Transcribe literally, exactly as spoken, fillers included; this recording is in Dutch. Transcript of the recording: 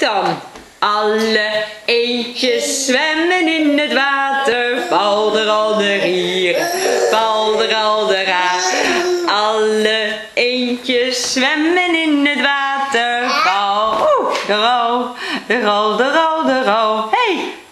dan. Alle eendjes zwemmen in het water. Balderal de rier, balderal de ra. Alle eendjes zwemmen in het water. Bal, oeh, de ro, de ro, de ro, de ro. Hey!